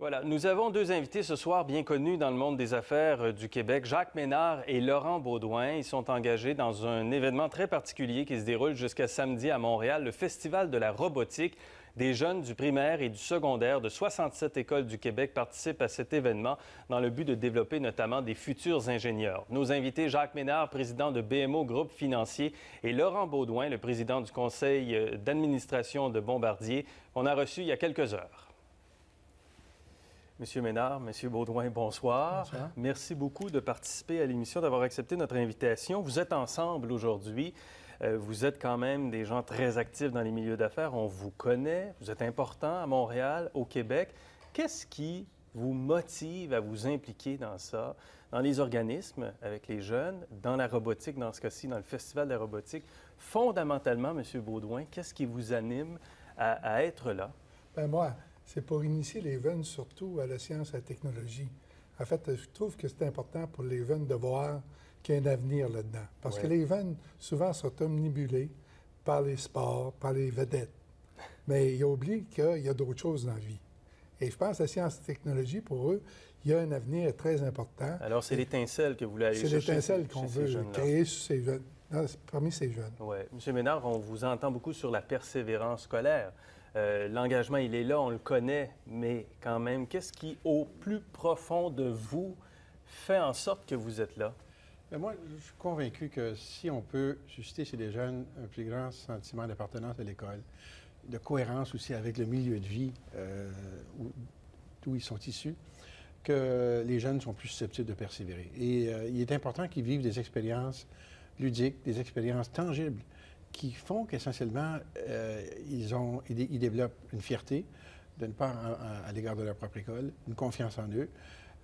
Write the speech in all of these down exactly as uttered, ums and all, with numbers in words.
Voilà, nous avons deux invités ce soir bien connus dans le monde des affaires du Québec, Jacques Ménard et Laurent Baudouin. Ils sont engagés dans un événement très particulier qui se déroule jusqu'à samedi à Montréal, le Festival de la robotique. Des jeunes du primaire et du secondaire de soixante-sept écoles du Québec participent à cet événement dans le but de développer notamment des futurs ingénieurs. Nos invités, Jacques Ménard, président de B M O Groupe Financier, et Laurent Baudouin, le président du conseil d'administration de Bombardier, qu'on a reçu il y a quelques heures. Monsieur Ménard, Monsieur Baudouin, bonsoir. Bonsoir. Merci beaucoup de participer à l'émission, d'avoir accepté notre invitation. Vous êtes ensemble aujourd'hui. Euh, vous êtes quand même des gens très actifs dans les milieux d'affaires. On vous connaît. Vous êtes important à Montréal, au Québec. Qu'est-ce qui vous motive à vous impliquer dans ça, dans les organismes, avec les jeunes, dans la robotique, dans ce cas-ci, dans le Festival de la robotique? Fondamentalement, Monsieur Baudouin, qu'est-ce qui vous anime à, à être là? Bien, moi, c'est pour initier les jeunes surtout à la science et à la technologie. En fait, je trouve que c'est important pour les jeunes de voir qu'il y a un avenir là-dedans. Parce ouais. que les jeunes, souvent, sont omnibulés par les sports, par les vedettes. Mais ils oublient qu'il y a d'autres choses dans la vie. Et je pense que la science et la technologie, pour eux, il y a un avenir très important. Alors, c'est l'étincelle que vous voulez aller chercher. C'est l'étincelle qu'on veut créer sur ces jeunes, dans, parmi ces jeunes. Oui. M. Ménard, on vous entend beaucoup sur la persévérance scolaire. Euh, L'engagement, il est là, on le connaît, mais quand même, qu'est-ce qui, au plus profond de vous, fait en sorte que vous êtes là? Bien, moi, je suis convaincu que si on peut susciter chez les jeunes un plus grand sentiment d'appartenance à l'école, de cohérence aussi avec le milieu de vie euh, d'où ils sont issus, que les jeunes sont plus susceptibles de persévérer. Et euh, il est important qu'ils vivent des expériences ludiques, des expériences tangibles, qui font qu'essentiellement, euh, ils, ont, ils, ils développent une fierté, d'une part à, à l'égard de leur propre école, une confiance en eux,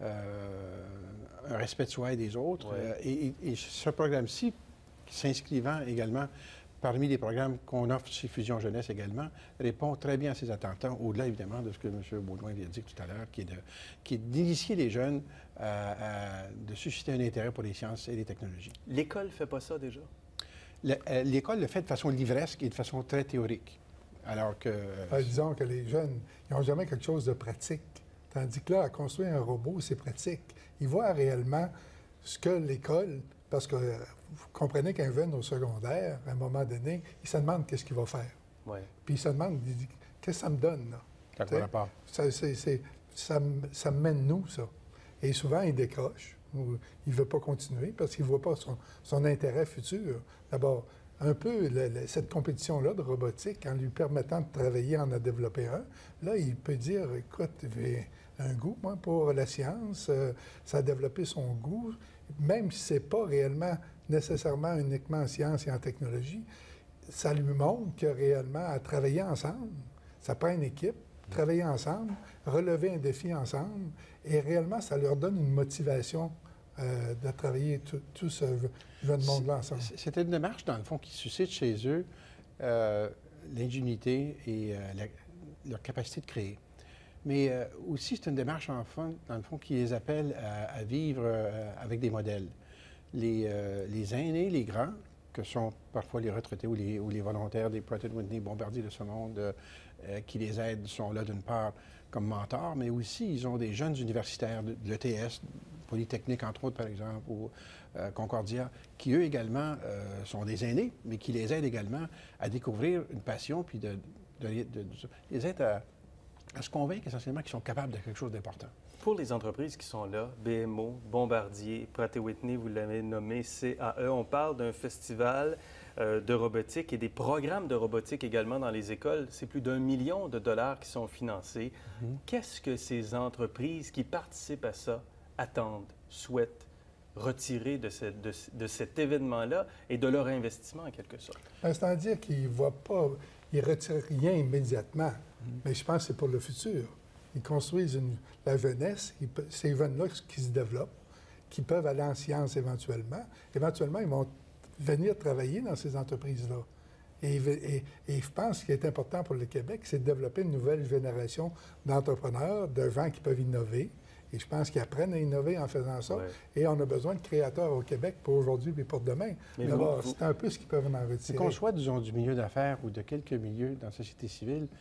euh, un respect de soi et des autres. Ouais. Euh, et, et, et ce programme-ci, s'inscrivant également parmi les programmes qu'on offre chez Fusion Jeunesse également, répond très bien à ces attentes, au-delà évidemment de ce que M. Baudouin vient de dire tout à l'heure, qui est d'initier les jeunes, à, à, de susciter un intérêt pour les sciences et les technologies. L'école ne fait pas ça déjà? L'école le fait de façon livresque et de façon très théorique. Alors que... Euh, disons que les jeunes, ils n'ont jamais quelque chose de pratique. Tandis que là, à construire un robot, c'est pratique. Ils voient réellement ce que l'école... Parce que vous comprenez qu'un jeune au secondaire, à un moment donné, il se demande qu'est-ce qu'il va faire. Ouais. Puis il se demande, il dit, qu'est-ce que ça me donne, là? D'accord, pas. Ça, c'est, c'est, ça, ça me mène nous, ça. Et souvent, il décroche. Ou il ne veut pas continuer parce qu'il ne voit pas son, son intérêt futur. D'abord, un peu le, le, cette compétition-là de robotique, en lui permettant de travailler, en a développé un, là, il peut dire, écoute, j'ai un goût, moi, pour la science, euh, ça a développé son goût, même si ce n'est pas réellement nécessairement uniquement en science et en technologie, ça lui montre que réellement, à travailler ensemble, ça prend une équipe, travailler ensemble, relever un défi ensemble, et réellement, ça leur donne une motivation euh, de travailler tout, tout ce jeune monde-là ensemble. C'était une démarche, dans le fond, qui suscite chez eux euh, l'ingénuité et euh, la, leur capacité de créer. Mais euh, aussi, c'est une démarche, en fond, dans le fond, qui les appelle à, à vivre euh, avec des modèles. Les, euh, les aînés, les grands, que sont parfois les retraités ou les, ou les volontaires des Pratt and Whitney, Bombardier de ce monde, euh, qui les aident, sont là d'une part comme mentors, mais aussi ils ont des jeunes universitaires de, de l'E T S, Polytechnique entre autres par exemple, ou euh, Concordia, qui eux également euh, sont des aînés, mais qui les aident également à découvrir une passion, puis de, de, de, de, de les aident à, à se convaincre essentiellement qu'ils sont capables de quelque chose d'important. Pour les entreprises qui sont là, B M O, Bombardier, Pratt and Whitney, vous l'avez nommé C A E, on parle d'un festival euh, de robotique et des programmes de robotique également dans les écoles. C'est plus d'un million de dollars qui sont financés. Mm-hmm. Qu'est-ce que ces entreprises qui participent à ça attendent, souhaitent retirer de, ce, de, de cet événement-là et de leur investissement en quelque sorte? C'est-à-dire qu'ils ne voient pas, ils ne retirent rien immédiatement, mm-hmm. mais je pense que c'est pour le futur. Ils construisent une, la jeunesse, ils, ces jeunes-là qui se développent, qui peuvent aller en sciences éventuellement. Éventuellement, ils vont venir travailler dans ces entreprises-là. Et, et, et je pense qu'il est important pour le Québec, c'est de développer une nouvelle génération d'entrepreneurs, de gens qui peuvent innover. Et je pense qu'ils apprennent à innover en faisant ça. Ouais. Et on a besoin de créateurs au Québec pour aujourd'hui et pour demain. Mais d'abord, c'est un peu ce qu'ils peuvent en retirer. Qu'on soit, disons, du milieu d'affaires ou de quelques milieux dans la société civile,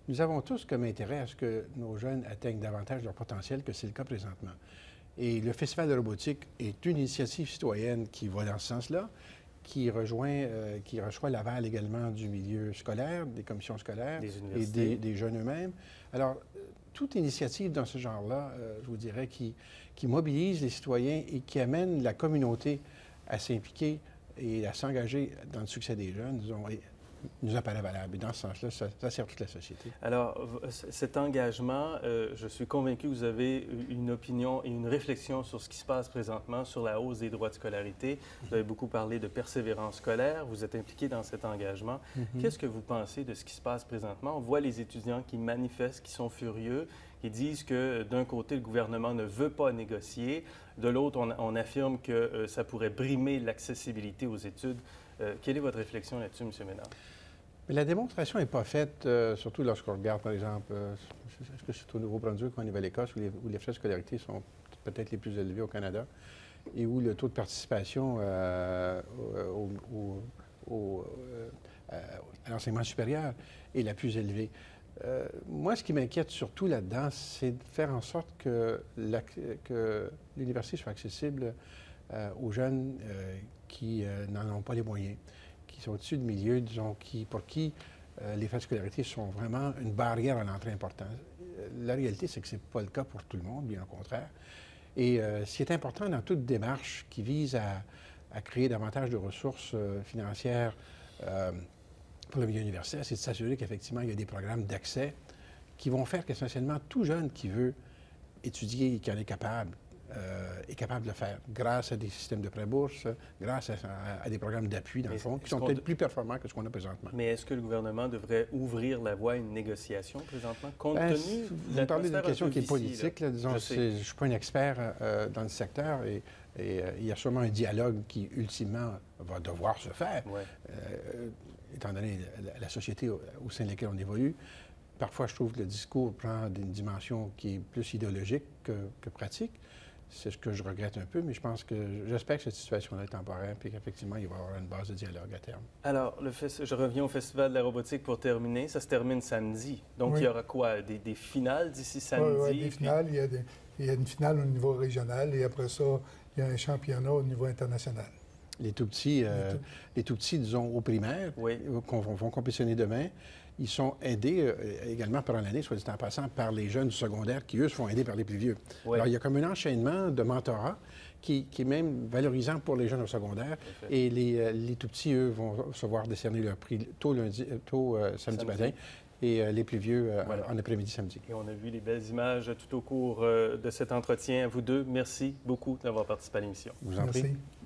nous avons tous comme intérêt à ce que nos jeunes atteignent davantage leur potentiel que c'est le cas présentement. Et le Festival de robotique est une initiative citoyenne qui va dans ce sens-là, qui rejoint, euh, qui reçoit l'aval également du milieu scolaire, des commissions scolaires des et des, des jeunes eux-mêmes. Alors, toute initiative dans ce genre-là, euh, je vous dirais, qui, qui mobilise les citoyens et qui amène la communauté à s'impliquer et à s'engager dans le succès des jeunes, disons, nous apparaît valable. Et dans ce sens-là, ça, ça sert toute la société. Alors, cet engagement, euh, je suis convaincu que vous avez une opinion et une réflexion sur ce qui se passe présentement, sur la hausse des droits de scolarité. Vous avez beaucoup parlé de persévérance scolaire. Vous êtes impliqué dans cet engagement. Mm-hmm. Qu'est-ce que vous pensez de ce qui se passe présentement? On voit les étudiants qui manifestent, qui sont furieux, qui disent que d'un côté, le gouvernement ne veut pas négocier. De l'autre, on, on affirme que euh, ça pourrait brimer l'accessibilité aux études. Euh, quelle est votre réflexion là-dessus, M. Ménard? Mais la démonstration n'est pas faite, euh, surtout lorsqu'on regarde, par exemple, euh, est-ce que c'est au Nouveau-Brunswick ou en Nouvelle-Écosse, où les, où les frais de scolarité sont peut-être les plus élevés au Canada, et où le taux de participation euh, au, au, au, euh, à l'enseignement supérieur est la plus élevée. Euh, moi, ce qui m'inquiète surtout là-dedans, c'est de faire en sorte que, la, que l'université soit accessible euh, aux jeunes euh, qui euh, n'en ont pas les moyens, qui sont au-dessus de milieu, disons, qui, pour qui euh, les frais de scolarité sont vraiment une barrière à l'entrée importante. La réalité, c'est que ce n'est pas le cas pour tout le monde, bien au contraire. Et euh, ce qui est important dans toute démarche qui vise à, à créer davantage de ressources euh, financières euh, pour le milieu universitaire, c'est de s'assurer qu'effectivement, il y a des programmes d'accès qui vont faire qu'essentiellement tout jeune qui veut étudier et qui en est capable, Euh, est capable de le faire grâce à des systèmes de prêt-bourse, grâce à, à, à des programmes d'appui, dans le fond, qui sont peut-être plus performants que ce qu'on a présentement. Mais est-ce que le gouvernement devrait ouvrir la voie à une négociation présentement, compte ben, tenu vous parlez d'une question qui est politique, là, disons, je ne suis pas un expert euh, dans le secteur et, et euh, il y a sûrement un dialogue qui, ultimement, va devoir se faire, ouais. euh, étant donné la, la société au, au sein de laquelle on évolue. Parfois, je trouve que le discours prend une dimension qui est plus idéologique que, que pratique. C'est ce que je regrette un peu, mais je pense que j'espère que cette situation-là est temporaire et qu'effectivement, il va y avoir une base de dialogue à terme. Alors, le fest... je reviens au Festival de la robotique pour terminer. Ça se termine samedi. Donc, oui. il y aura quoi? Des, des finales d'ici samedi? Oui, oui, des puis... finales. Il y, a des... il y a une finale au niveau régional et après ça, il y a un championnat au niveau international. Les tout-petits, euh, les, tout... les tout-petits, disons, au primaire, oui. qu'on vont compétitionner demain. Ils sont aidés euh, également pendant l'année, soit dit en passant, par les jeunes du secondaire qui, eux, se font aider par les plus vieux. Oui. Alors, il y a comme un enchaînement de mentorat qui, qui est même valorisant pour les jeunes au secondaire. Et les, euh, les tout-petits, eux, vont se voir décerner leur prix tôt, lundi, tôt euh, samedi, samedi matin. Et euh, les plus vieux euh, voilà. en après-midi samedi. Et on a vu les belles images tout au cours euh, de cet entretien. À vous deux, merci beaucoup d'avoir participé à l'émission. Je vous en prie. Merci.